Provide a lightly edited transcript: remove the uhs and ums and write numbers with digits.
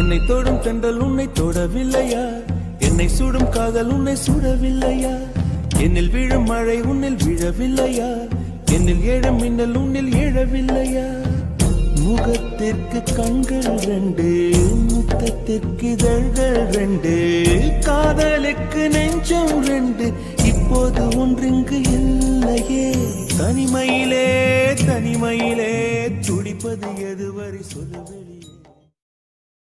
என்னை தொடும் தென்றல் உன்னை தொடவில்லையா? என்னை சுடும் காதல் உன்னை சுடவில்லையா? என்னில் விழும் மழை உன்னில் விழவில்லையா? என்னில் ஏழும் மின்னல் உன்னில் எழவில்லையா? முகத்திற்கு கண்கள் ரெண்டு, முத்தத்திற்கு இதழ்கள் ரெண்டு, காதலுக்கு நெஞ்சம் ரெண்டு, இப்போது ஒன்றிங்கு இல்லையே. தனிமையிலே தனிமையிலே துடிப்பது எதுவரை சொல்லுவேன்.